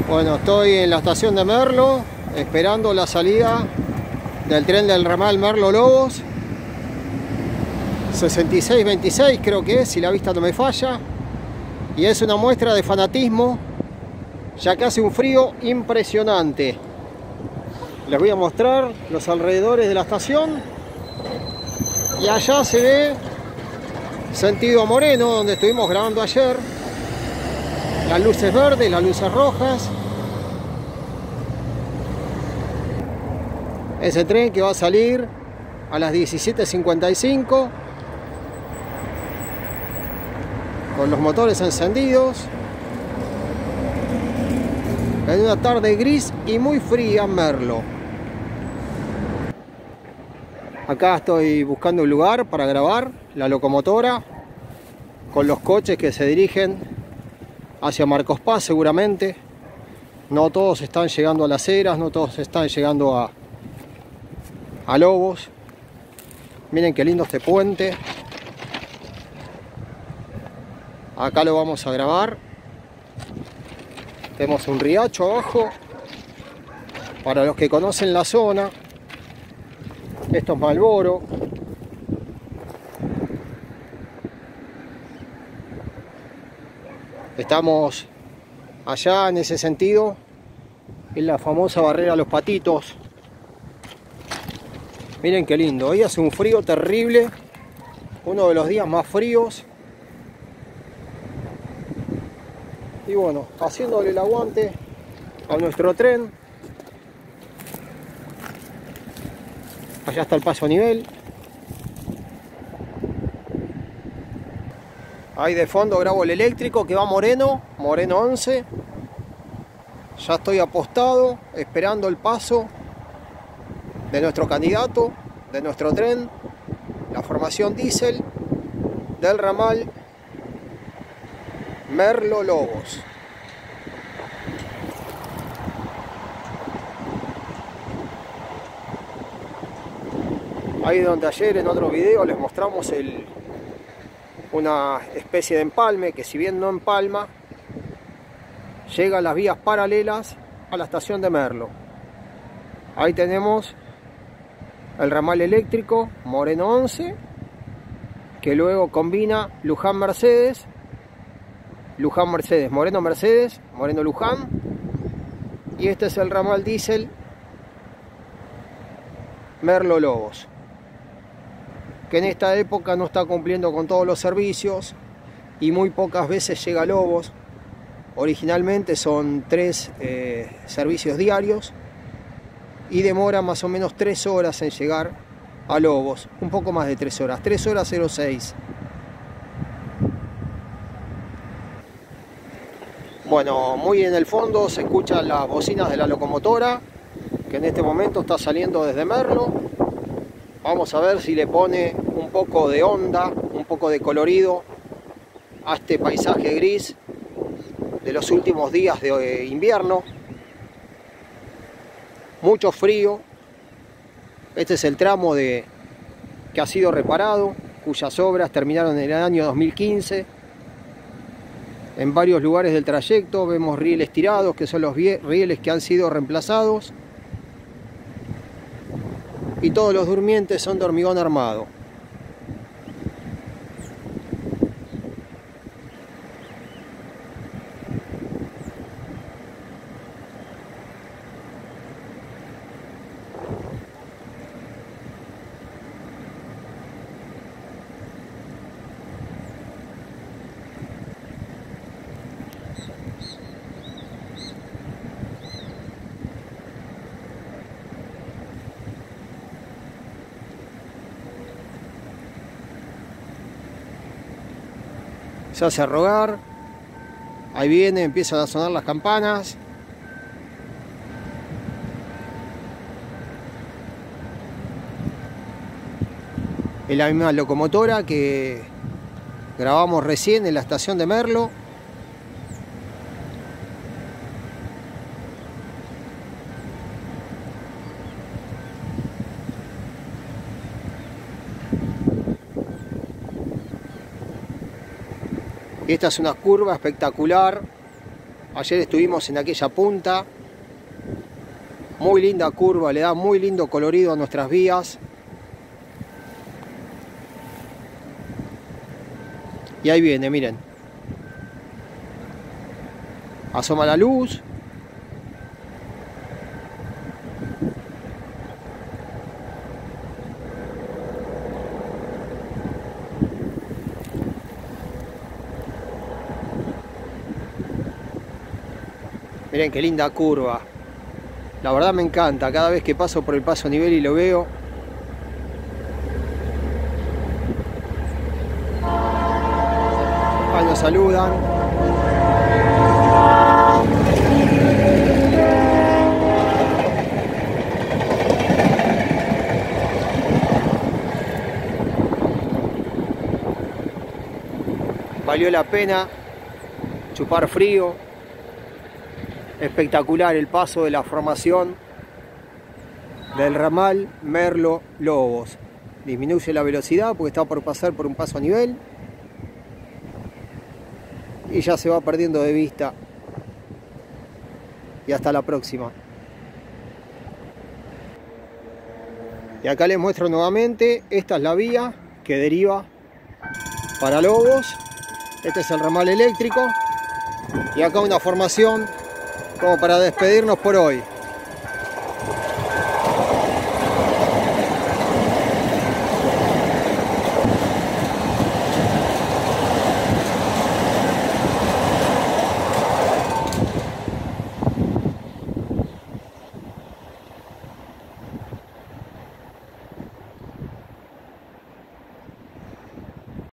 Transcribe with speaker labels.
Speaker 1: Bueno, estoy en la estación de Merlo, esperando la salida del tren del ramal Merlo-Lobos. 6626 creo que es, si la vista no me falla. Y es una muestra de fanatismo, ya que hace un frío impresionante. Les voy a mostrar los alrededores de la estación. Y allá se ve sentido Moreno, donde estuvimos grabando ayer. Las luces verdes, las luces rojas. Ese tren que va a salir a las 17:55 con los motores encendidos en una tarde gris y muy fría en Merlo. Acá estoy buscando un lugar para grabar la locomotora con los coches que se dirigen hacia Marcos Paz seguramente. No todos están llegando a Las Heras, no todos están llegando a Lobos. Miren qué lindo este puente. Acá lo vamos a grabar. Tenemos un riacho abajo. Para los que conocen la zona, esto es Malboro. Estamos allá en ese sentido, en la famosa barrera Los Patitos. Miren qué lindo, hoy hace un frío terrible, uno de los días más fríos. Y bueno, haciéndole el aguante a nuestro tren. Allá está el paso a nivel. Ahí de fondo grabo el eléctrico que va Moreno 11. Ya estoy apostado, esperando el paso de nuestro candidato, de nuestro tren, la formación diésel del ramal Merlo-Lobos. Ahí donde ayer en otro video les mostramos una especie de empalme que, si bien no empalma, llega a las vías paralelas a la estación de Merlo. Ahí tenemos el ramal eléctrico Moreno 11, que luego combina Luján-Mercedes, Luján-Mercedes, Moreno-Mercedes, Moreno-Luján. Y este es el ramal diésel Merlo-Lobos, que en esta época no está cumpliendo con todos los servicios y muy pocas veces llega a Lobos. Originalmente son 3 servicios diarios y demora más o menos 3 horas en llegar a Lobos, un poco más de 3 horas, 3 horas 06. Bueno, muy en el fondo se escuchan las bocinas de la locomotora, que en este momento está saliendo desde Merlo. Vamos a ver si le pone un poco de onda, un poco de colorido a este paisaje gris de los últimos días de invierno. Mucho frío. Este es el tramo que ha sido reparado, cuyas obras terminaron en el año 2015. En varios lugares del trayecto vemos rieles tirados, que son los rieles que han sido reemplazados. Y todos los durmientes son de hormigón armado. Se hace rogar. Ahí viene, empiezan a sonar las campanas. Es la misma locomotora que grabamos recién en la estación de Merlo. Esta es una curva espectacular Ayer estuvimos en aquella punta. Muy linda curva, le da muy lindo colorido a nuestras vías. Y ahí viene, miren. Asoma la luz. Miren qué linda curva. La verdad me encanta. Cada vez que paso por el paso a nivel y lo veo. Ahí nos saludan. Valió la pena chupar frío. Espectacular el paso de la formación del ramal Merlo-Lobos. Disminuye la velocidad porque está por pasar por un paso a nivel y ya se va perdiendo de vista. Y hasta la próxima. Y acá les muestro nuevamente, esta es la vía que deriva para Lobos. Este es el ramal eléctrico y acá una formación como para despedirnos por hoy.